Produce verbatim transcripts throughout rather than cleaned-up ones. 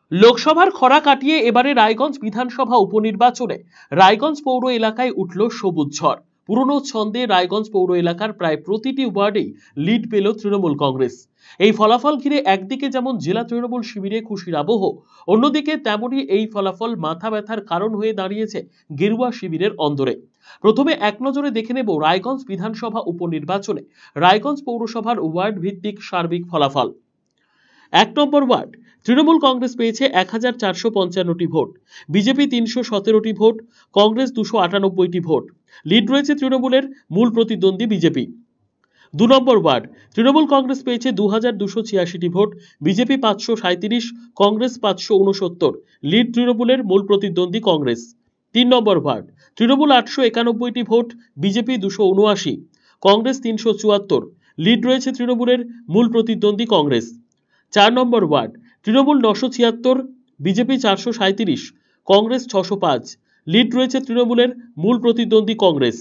লোকসভার খরা কাটিয়ে এবারে রায়গঞ্জ বিধানসভা উপনির্বাচনে রায়গঞ্জ পৌর এলাকায় উঠল সবুজ ঝড়। পুরনো ছন্দে রায়গঞ্জ পৌর এলাকার প্রায় প্রতিটি ওয়ার্ডেই লিড পেল তৃণমূল কংগ্রেস। এই ফলাফল ঘিরে একদিকে যেমন জেলা তৃণমূল শিবিরে খুশির আবহ, অন্যদিকে তেমনই এই ফলাফল মাথা ব্যথার কারণ হয়ে দাঁড়িয়েছে গেরুয়া শিবিরের অন্দরে। প্রথমে এক নজরে দেখে নেব রায়গঞ্জ বিধানসভা উপনির্বাচনে রায়গঞ্জ পৌরসভার ওয়ার্ড ভিত্তিক সার্বিক ফলাফল। এক নম্বর ওয়ার্ড তৃণমূল কংগ্রেস পেয়েছে এক হাজার চারশো পঞ্চান্নটি ভোট, বিজেপি তিনশো সতেরোটি ভোট, কংগ্রেস দুশো আটানব্বইটি ভোট। লিড রয়েছে তৃণমূলের মূল প্রতিদ্বন্দ্বী বিজেপি। দু নম্বর ওয়ার্ড তৃণমূল কংগ্রেস পেয়েছে দু হাজার দুশো ছিয়াশিটি ভোট, বিজেপি পাঁচশো সাঁত্রিশ, কংগ্রেস পাঁচশো উনসত্তর। লিড তৃণমূলের মূল প্রতিদ্বন্দ্বী কংগ্রেস। তিন নম্বর ওয়ার্ড তৃণমূল আটশো একানব্বইটি ভোট, বিজেপি দুশো উনআশি, কংগ্রেস তিনশো চুয়াত্তর। লিড রয়েছে তৃণমূলের মূল প্রতিদ্বন্দ্বী কংগ্রেস। চার নম্বর ওয়ার্ড তৃণমূল নশো ছিয়াত্তর, বিজেপি চারশো সাঁত্রিশ, কংগ্রেস ছশো পাঁচ। লিড রয়েছে তৃণমূলের মূল প্রতিদ্বন্দ্বী কংগ্রেস।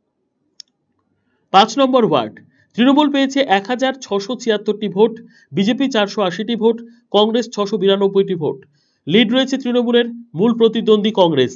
পাঁচ নম্বর ওয়ার্ড তৃণমূল পেয়েছে এক হাজার ছশো ছিয়াত্তরটি ভোট, বিজেপি চারশো আশিটি ভোট, কংগ্রেস ছশো বিরানব্বইটি ভোট। লিড রয়েছে তৃণমূলের মূল প্রতিদ্বন্দ্বী কংগ্রেস।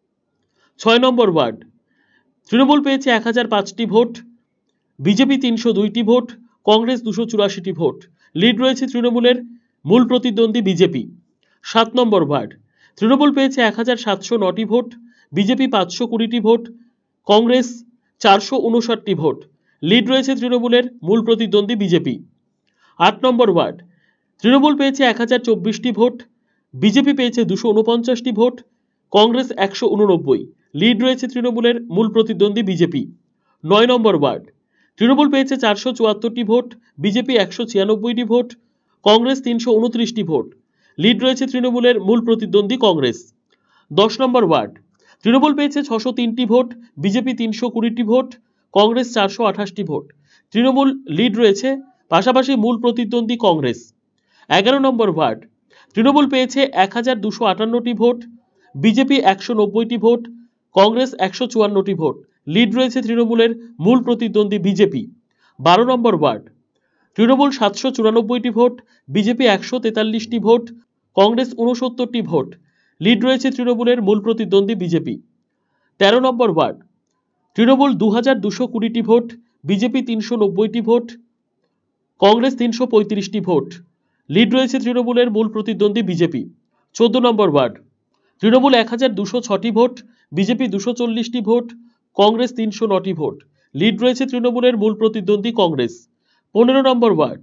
ছয় নম্বর ওয়ার্ড তৃণমূল পেয়েছে এক হাজার পাঁচটি ভোট, বিজেপি তিনশো দুইটি ভোট, কংগ্রেস দুশো চুরাশিটি ভোট। লিড রয়েছে তৃণমূলের মূল প্রতিদ্বন্দ্বী বিজেপি। সাত নম্বর ওয়ার্ড তৃণমূল পেয়েছে এক হাজার সাতশো নটি ভোট, বিজেপি পাঁচশো কুড়িটি ভোট, কংগ্রেস চারশো উনষাটটি ভোট। লিড রয়েছে তৃণমূলের মূল প্রতিদ্বন্দ্বী বিজেপি। আট নম্বর ওয়ার্ড তৃণমূল পেয়েছে এক হাজার চব্বিশটি ভোট, বিজেপি পেয়েছে দুশো উনপঞ্চাশটি ভোট, কংগ্রেস একশো উননব্বই। লিড রয়েছে তৃণমূলের মূল প্রতিদ্বন্দ্বী বিজেপি। নয় নম্বর ওয়ার্ড তৃণমূল পেয়েছে চারশো চুয়াত্তরটি ভোট, বিজেপি একশো ছিয়ানব্বইটি ভোট, কংগ্রেস তিনশো উনত্রিশটি ভোট। লিড রয়েছে তৃণমূলের মূল প্রতিদ্বন্দ্বী কংগ্রেস। দশ নম্বর ওয়ার্ড তৃণমূল পেয়েছে ছশো তিনটি ভোট, বিজেপি তিনশো কুড়িটি ভোট, কংগ্রেস চারশো আঠাশটি ভোট। তৃণমূল লিড রয়েছে, পাশাপাশি মূল প্রতিদ্বন্দ্বী কংগ্রেস। এগারো নম্বর ওয়ার্ড তৃণমূল পেয়েছে এক হাজার দুশো আটান্নটি ভোট, বিজেপি একশো নব্বইটি ভোট, কংগ্রেস একশো চুয়ান্নটি ভোট। লিড রয়েছে তৃণমূলের মূল প্রতিদ্বন্দ্বী বিজেপি। বারো নম্বর ওয়ার্ড তৃণমূল সাতশো চুরানব্বইটি ভোট, বিজেপি একশো তেতাল্লিশটি ভোট, কংগ্রেস উনসত্তরটি ভোট। লিড রয়েছে তৃণমূলের মূল প্রতিদ্বন্দ্বী বিজেপি। তেরো নম্বর ওয়ার্ড তৃণমূল দু হাজার দুশো কুড়িটি ভোট, বিজেপি তিনশো নব্বইটি ভোট, কংগ্রেস তিনশো পঁয়ত্রিশটি ভোট। লিড রয়েছে তৃণমূলের মূল প্রতিদ্বন্দ্বী বিজেপি। চোদ্দ নম্বর ওয়ার্ড তৃণমূল এক হাজার দুশো ছটি ভোট, বিজেপি দুশো চল্লিশটি ভোট, কংগ্রেস তিনশো নটি ভোট। লিড রয়েছে তৃণমূলের মূল প্রতিদ্বন্দ্বী কংগ্রেস। পনেরো নম্বর ওয়ার্ড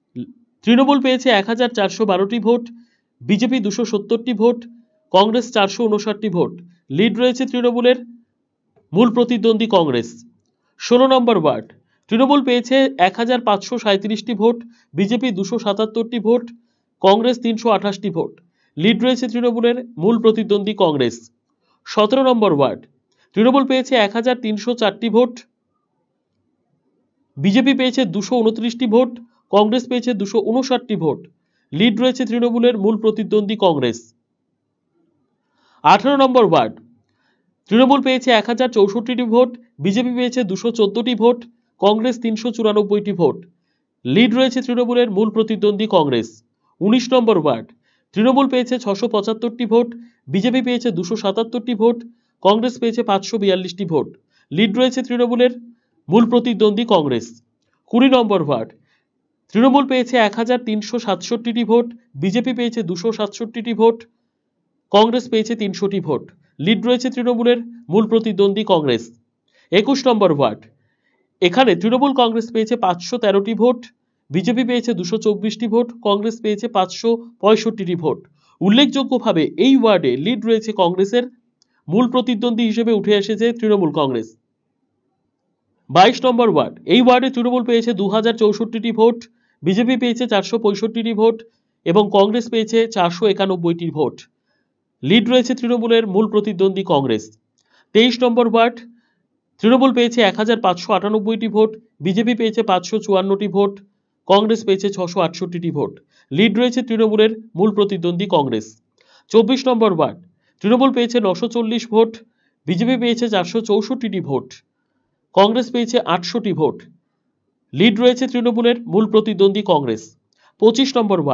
তৃণমূল পেয়েছে এক হাজার চারশো বারোটি ভোট, বিজেপি দুশো সত্তরটি ভোট, কংগ্রেস চারশো উনষাটটি ভোট। লিড রয়েছে তৃণমূলের মূল প্রতিদ্বন্দ্বী কংগ্রেস। ষোলো নম্বর ওয়ার্ড তৃণমূল পেয়েছে এক হাজার পাঁচশো সাঁত্রিশটি ভোট, বিজেপি দুশো সাতাত্তরটি ভোট, কংগ্রেস তিনশো আঠাশটি ভোট। লিড রয়েছে তৃণমূলের মূল প্রতিদ্বন্দ্বী কংগ্রেস। সতেরো নম্বর ওয়ার্ড তৃণমূল পেয়েছে এক হাজার তিনশো চারটি ভোট, বিজেপি পেয়েছে দুশো উনত্রিশটি ভোট, কংগ্রেস পেয়েছে দুশো উনষাটটি ভোট। লিড রয়েছে তৃণমূলের মূল প্রতিদ্বন্দ্বী কংগ্রেস। আঠারো নম্বর ওয়ার্ড তৃণমূল পেয়েছে এক হাজার চৌষট্টিটি ভোট, বিজেপি পেয়েছে দুশো চোদ্দটি ভোট, কংগ্রেস তিনশো চুরানব্বইটি ভোট। লিড রয়েছে তৃণমূলের মূল প্রতিদ্বন্দ্বী কংগ্রেস। উনিশ নম্বর ওয়ার্ড তৃণমূল পেয়েছে ছশো পঁচাত্তরটি ভোট, বিজেপি পেয়েছে দুশো সাতাত্তরটি ভোট, কংগ্রেস পেয়েছে পাঁচশো বিয়াল্লিশটি ভোট। লিড রয়েছে তৃণমূলের মূল প্রতিদ্বন্দ্বী কংগ্রেস। কুড়ি নম্বর ওয়ার্ড তৃণমূল পেয়েছে এক হাজার তিনশো সাতষট্টিটি ভোট, বিজেপি পেয়েছে দুশো সাতষট্টিটি ভোট, কংগ্রেস পেয়েছে তিনশোটি ভোট। লিড রয়েছে তৃণমূলের মূল প্রতিদ্বন্দ্বী কংগ্রেস। একুশ নম্বর ওয়ার্ড এখানে তৃণমূল কংগ্রেস পেয়েছে পাঁচশো তেরোটি ভোট, বিজেপি পেয়েছে দুশো চব্বিশটি ভোট, কংগ্রেস পেয়েছে পাঁচশো পঁয়ষট্টিটি ভোট। উল্লেখযোগ্যভাবে এই ওয়ার্ডে লিড রয়েছে কংগ্রেসের, মূল প্রতিদ্বন্দ্বী হিসেবে উঠে এসেছে তৃণমূল কংগ্রেস। বাইশ নম্বর ওয়ার্ড এই ওয়ার্ডে তৃণমূল পেয়েছে দু হাজার চৌষট্টিটি ভোট, বিজেপি পেয়েছে চারশো পঁয়ষট্টিটি ভোট এবং কংগ্রেস পেয়েছে চারশো একানব্বইটি ভোট। লিড রয়েছে তৃণমূলের মূল প্রতিদ্বন্দ্বী কংগ্রেস। তেইশ নম্বর ওয়ার্ড তৃণমূল পেয়েছে এক হাজার পাঁচশো আটানব্বইটি ভোট, বিজেপি পেয়েছে পাঁচশো চুয়ান্নটি ভোট, কংগ্রেস পেয়েছে ছশো আটষট্টিটি ভোট। লিড রয়েছে তৃণমূলের মূল প্রতিদ্বন্দ্বী কংগ্রেস। চব্বিশ নম্বর ওয়ার্ড তৃণমূল পেয়েছে নশো চল্লিশ ভোট, বিজেপি পেয়েছে চারশো চৌষট্টিটি ভোট, কংগ্রেস পেয়েছে আটশোটি ভোট। লিড রয়েছে তৃণমূলের মূল প্রতিদ্বন্দ্বী কংগ্রেস। পঁচিশ নম্বর ওয়ার্ড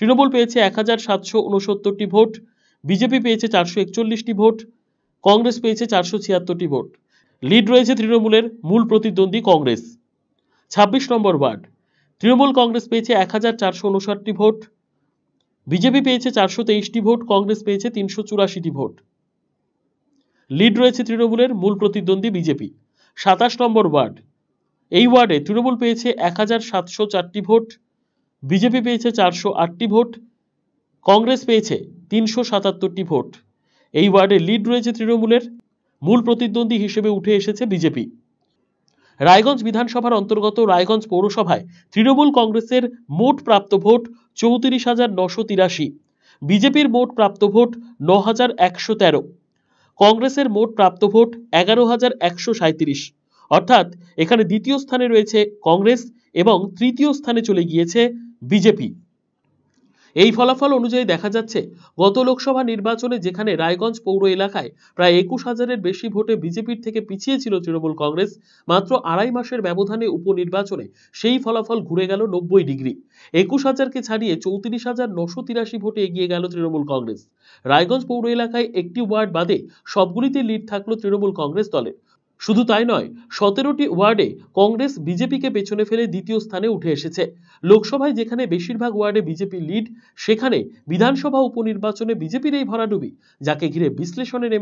তৃণমূল পেয়েছে এক হাজার সাতশো উনসত্তরটি ভোট, বিজেপি পেয়েছে চারশো একচল্লিশটি ভোট, কংগ্রেস পেয়েছে চারশো ছিয়াত্তরটি ভোট। লিড রয়েছে তৃণমূলের মূল প্রতিদ্বন্দ্বী কংগ্রেস। ছাব্বিশ নম্বর ওয়ার্ড, তৃণমূল কংগ্রেস পেয়েছে এক হাজার চারশো উনষাটটি ভোট, বিজেপি পেয়েছে চারশো তেইশটি ভোট, কংগ্রেস পেয়েছে তিনশো চুরাশিটি ভোট। লিড রয়েছে তৃণমূলের মূল প্রতিদ্বন্দ্বী বিজেপি। সাতাশ নম্বর ওয়ার্ড, এই ওয়ার্ডে তৃণমূল পেয়েছে এক হাজার সাতশো চারটি ভোট, বিজেপি পেয়েছে চারশো আটটি ভোট, কংগ্রেস পেয়েছে তিনশো সাতাত্তরটি ভোট। এই ওয়ার্ডে লিড রয়েছে তৃণমূলের, মূল প্রতিদ্বন্দ্বী হিসেবে উঠে এসেছে বিজেপি। রায়গঞ্জ বিধানসভার অন্তর্গত রায়গঞ্জ পৌরসভায় তৃণমূল কংগ্রেসের মোট প্রাপ্ত ভোট চৌত্রিশ হাজার নশো তিরাশি, বিজেপির মোট প্রাপ্ত ভোট ন হাজার একশো তেরো, কংগ্রেসের মোট প্রাপ্ত ভোট এগারো হাজার একশো সাঁত্রিশ। অর্থাৎ এখানে দ্বিতীয় স্থানে রয়েছে কংগ্রেস এবং তৃতীয় স্থানে চলে গিয়েছে বিজেপি। এই ফলাফল অনুযায়ী দেখা যাচ্ছে গত লোকসভা নির্বাচনে যেখানে রায়গঞ্জ পৌর এলাকায় প্রায় একুশ হাজারের বেশি ভোটে বিজেপির থেকে পিছিয়ে ছিল তৃণমূল কংগ্রেস, মাত্র আড়াই মাসের ব্যবধানে উপনির্বাচনে সেই ফলাফল ঘুরে গেল নব্বই ডিগ্রি। একুশ হাজারকে ছাড়িয়ে চৌত্রিশ হাজার নশো তিরাশি ভোটে এগিয়ে গেল তৃণমূল কংগ্রেস। রায়গঞ্জ পৌর এলাকায় একটি ওয়ার্ড বাদে সবগুলিতে লিড থাকলো তৃণমূল কংগ্রেস দলের। শুধু তাই নয়, সতেরোটি ওয়ার্ডে কংগ্রেস বিজেপিকে পেছনে ফেলে দ্বিতীয় স্থানে উঠে এসেছে। লোকসভায় যেখানে বেশিরভাগ ওয়ার্ডে বিজেপি লিড, সেখানে বিধানসভা উপনির্বাচনে বিজেপির এই ভরাডুবি, যাকে ঘিরে বিশ্লেষণের